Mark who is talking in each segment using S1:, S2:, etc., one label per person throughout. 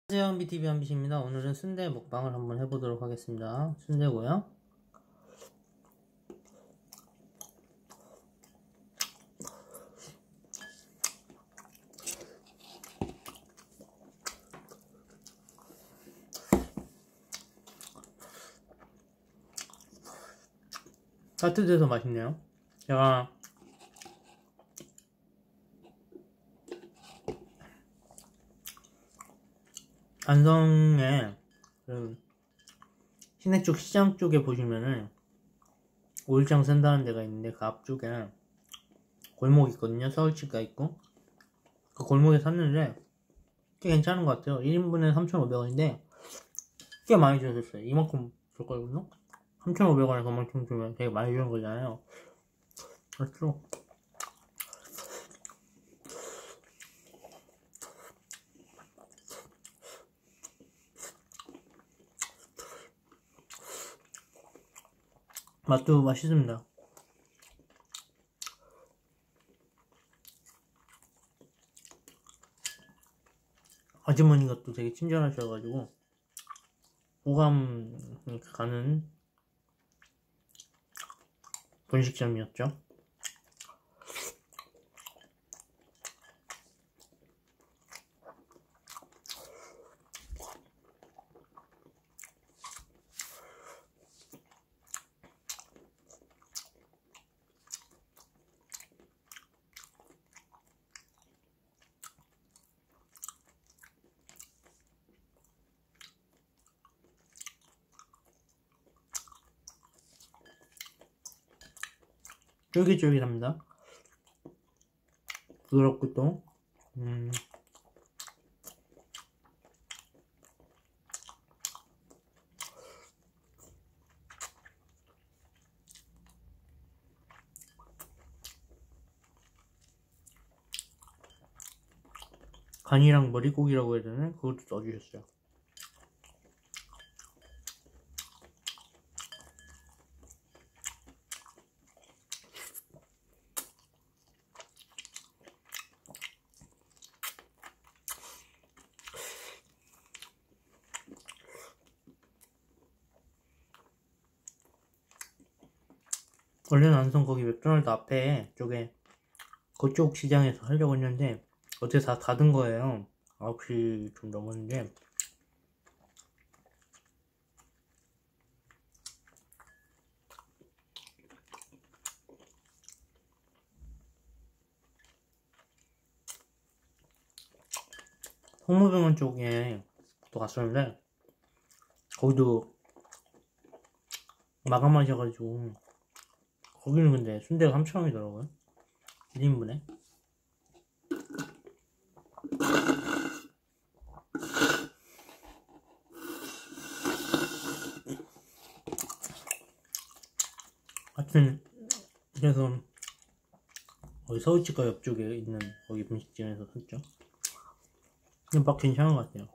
S1: 안녕하세요, 한비TV 한비씨입니다. 오늘은 순대 먹방을 한번 해보도록 하겠습니다. 순대고요. 따뜻해서 맛있네요. 제가 안성에 시내 쪽 시장 쪽에 보시면은 오일장 산다는 데가 있는데 그 앞쪽에 골목이 있거든요. 서울집가 있고 그 골목에 샀는데 꽤 괜찮은 것 같아요. 1인분에 3,500원인데 꽤 많이 주셨어요. 이만큼 줬거든요. 3,500원에 그만큼 주면 되게 많이 주는 거잖아요. 그렇죠. 맛도 맛있습니다. 아주머니가 또 되게 친절하셔가지고 호감 가는 분식점이었죠. 쫄깃쫄깃합니다. 부드럽고 또 간이랑 머리고기라고 해야 되나? 그것도 넣어주셨어요. 원래는 안성 거기 맥도날드 앞에 쪽에 그쪽 시장에서 하려고 했는데 어제 다 닫은 거예요. 9시 좀 넘었는데 홍무병원 쪽에 또 갔었는데 거기도 마감하셔가지고 거기는 근데 순대가 3,000원이더라고요 1인분에. 하여튼 그래서 거기 서울집가 옆쪽에 있는 거기 분식집에서 샀죠. 근데 막 괜찮은 것 같아요.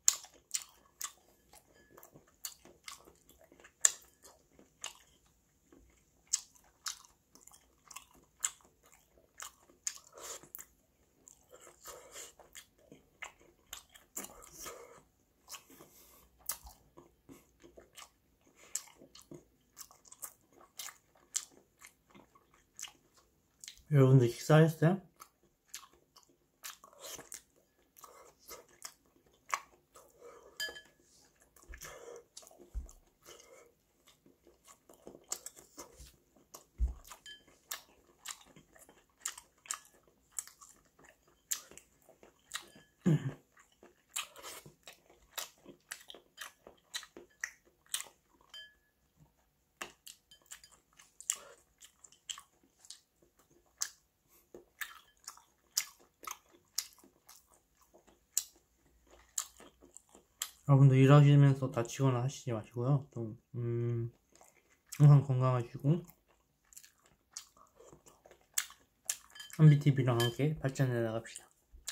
S1: 여러분들 식사하셨어요? 여러분들 일하시면서 다치거나 하시지 마시고요. 좀 항상 건강하시고 한비TV랑 함께 발전해 나갑시다.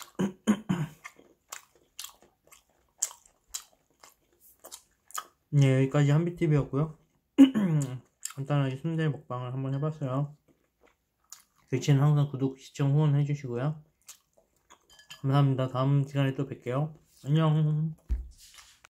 S1: 네, 여기까지 한비TV였고요. 간단하게 순대 먹방을 한번 해봤어요. 저희는 항상 구독, 시청, 후원 해주시고요. 감사합니다. 다음 시간에 또 뵐게요. 안녕.